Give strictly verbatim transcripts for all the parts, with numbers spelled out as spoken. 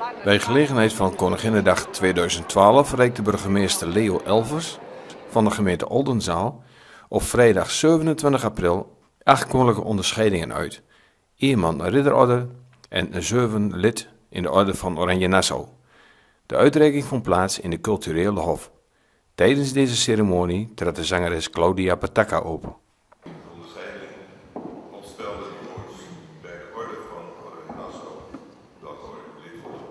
Bij gelegenheid van Koninginnedag tweeduizend twaalf reikte burgemeester Leo Elvers van de gemeente Oldenzaal op vrijdag zevenentwintig april acht koninklijke onderscheidingen uit. Eerman Ridderorde en een zeven lid in de Orde van Oranje-Nassau. De uitreiking vond plaats in de Culturele Hof. Tijdens deze ceremonie trad de zangeres Claudia Pataka op. Onderscheiding opstelde wordt bij de Orde van Oranje-Nassau. Dat hoor ik lief op.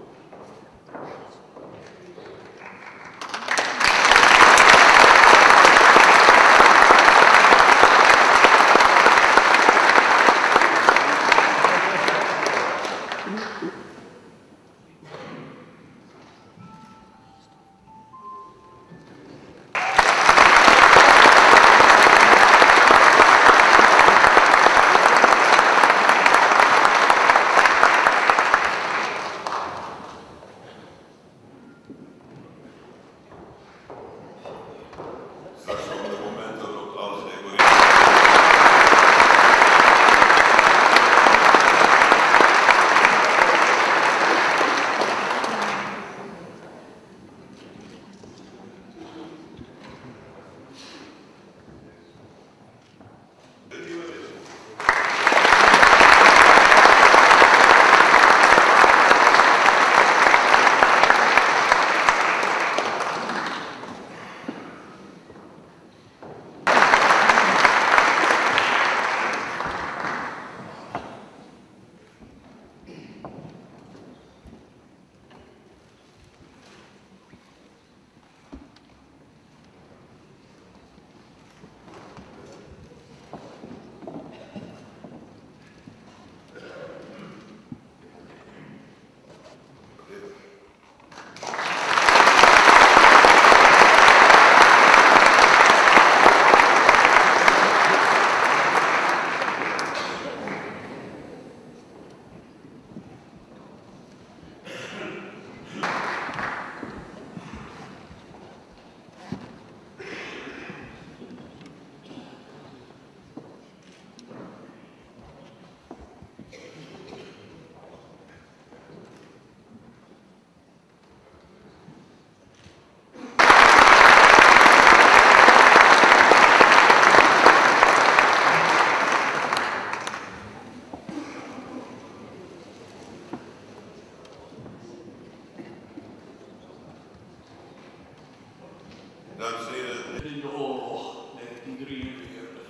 Dames en heren. In de oorlog negentien drieënveertig.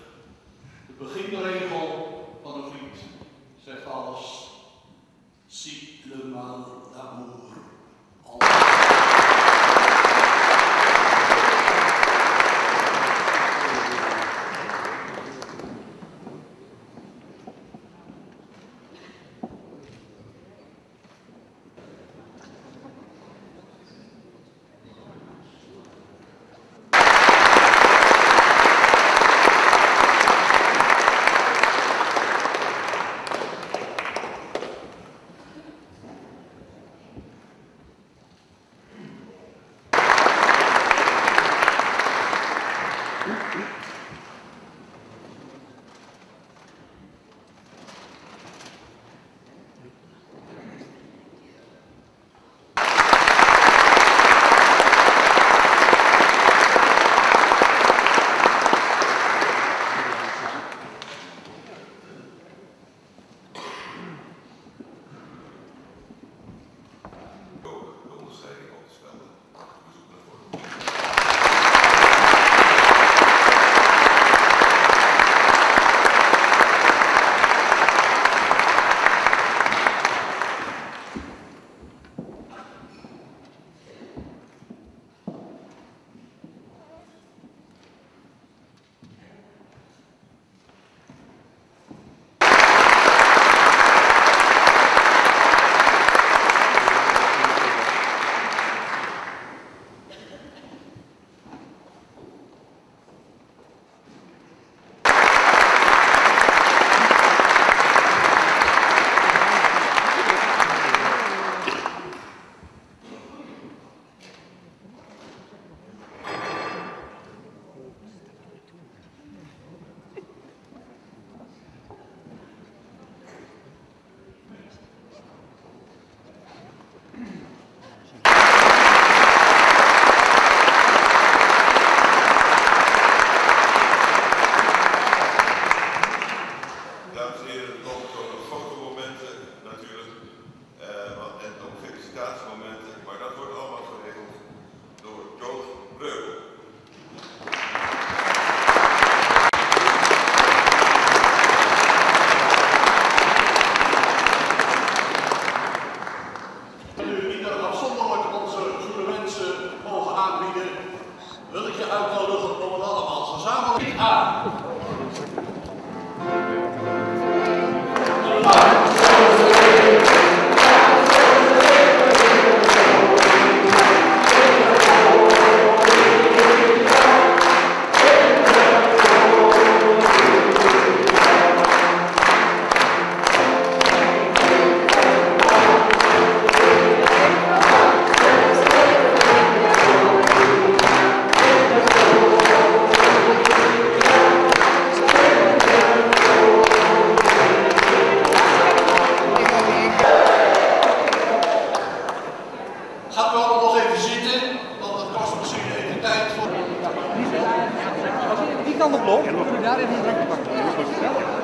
De beginregel van een lied zegt alles. Si le mal d'amour. Dames wil ik je uitnodigen om het allemaal gezamenlijk aan. Gaat u allemaal nog even zitten, want dat kost misschien even tijd voor... Die kan op lopen. Daar even een drankje pakken.